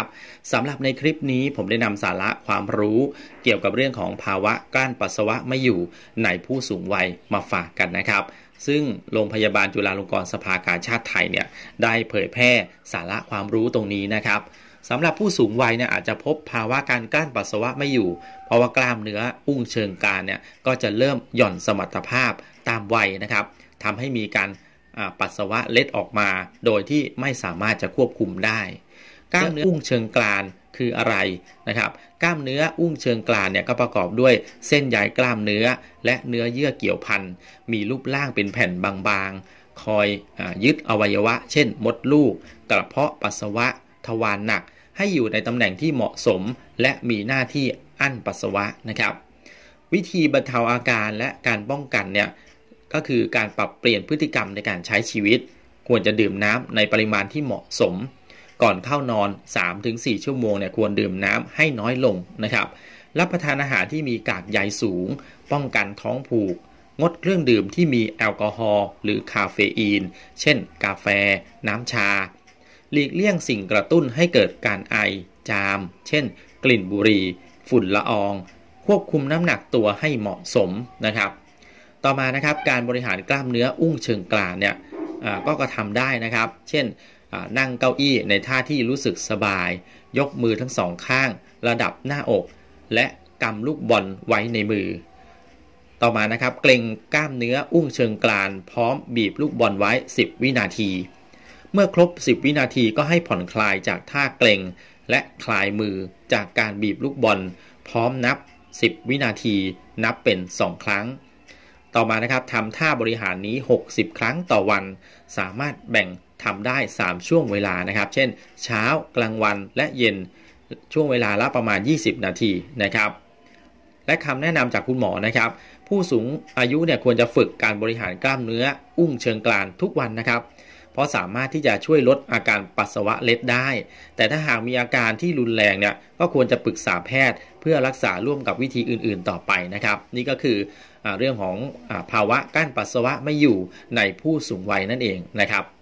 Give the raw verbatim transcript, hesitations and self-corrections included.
นะครับสำหรับในคลิปนี้ผมได้นำสาระความรู้เกี่ยวกับเรื่องของภาวะกลั้นปัสสาวะไม่อยู่ในผู้สูงวัยมาฝากกันนะครับซึ่งโรงพยาบาลจุฬาลงกรณ์สภากาชาดไทยเนี่ยได้เผยแพร่สาระความรู้ตรงนี้นะครับสำหรับผู้สูงวัยเนี่ยอาจจะพบภาวะการกลั้นปัสสาวะไม่อยู่เพราะว่ากล้ามเนื้ออุ้งเชิงกรานเนี่ยก็จะเริ่มหย่อนสมรรถภาพตามวัยนะครับทำให้มีการปัสสาวะเล็ดออกมาโดยที่ไม่สามารถจะควบคุมได้กล้ามเนื้ออุ้งเชิงกรานคืออะไรนะครับกล้ามเนื้ออุ้งเชิงกรานเนี่ยก็ประกอบด้วยเส้นใยกล้ามเนื้อและเนื้อเยื่อเกี่ยวพันมีรูปร่างเป็นแผ่นบางๆคอยยึดอวัยวะเช่นมดลูกกระเพาะปัสสาวะทวารหนักให้อยู่ในตำแหน่งที่เหมาะสมและมีหน้าที่อั้นปัสสาวะนะครับวิธีบรรเทาอาการและการป้องกันเนี่ยก็คือการปรับเปลี่ยนพฤติกรรมในการใช้ชีวิตควรจะดื่มน้ำในปริมาณที่เหมาะสมก่อนเข้านอน สามถึงสี่ ชั่วโมงเนี่ยควรดื่มน้ำให้น้อยลงนะครับรับประทานอาหารที่มีกากใยสูงป้องกันท้องผูกงดเครื่องดื่มที่มีแอลกอฮอล์หรือคาเฟอีนเช่นกาแฟน้ำชาหลีกเลี่ยงสิ่งกระตุ้นให้เกิดการไอจามเช่นกลิ่นบุหรี่ฝุ่นละอองควบคุมน้ำหนักตัวให้เหมาะสมนะครับต่อมานะครับการบริหารกล้ามเนื้ออุ้งเชิงกรานเนี่ยก็กระทำได้นะครับเช่นนั่งเก้าอี้ในท่าที่รู้สึกสบายยกมือทั้งสองข้างระดับหน้าอกและกำลูกบอลไว้ในมือต่อมานะครับเกร็งกล้ามเนื้ออุ้งเชิงกรานพร้อมบีบลูกบอลไว้สิบวินาทีเมื่อครบสิบวินาทีก็ให้ผ่อนคลายจากท่าเกร็งและคลายมือจากการบีบลูกบอลพร้อมนับสิบวินาทีนับเป็นสองครั้งต่อมานะครับทำท่าบริหารนี้หกสิบครั้งต่อวันสามารถแบ่งทำได้สามช่วงเวลานะครับเช่นเช้ากลางวันและเย็นช่วงเวลาละประมาณยี่สิบนาทีนะครับและคำแนะนำจากคุณหมอนะครับผู้สูงอายุเนี่ยควรจะฝึกการบริหารกล้ามเนื้ออุ้งเชิงกรานทุกวันนะครับเพราะสามารถที่จะช่วยลดอาการปัสสาวะเล็ดได้แต่ถ้าหากมีอาการที่รุนแรงเนี่ยก็ควรจะปรึกษาแพทย์เพื่อรักษาร่วมกับวิธีอื่นๆต่อไปนะครับนี่ก็คือเรื่องของภาวะกลั้นปัสสาวะไม่อยู่ในผู้สูงวัยนั่นเองนะครับ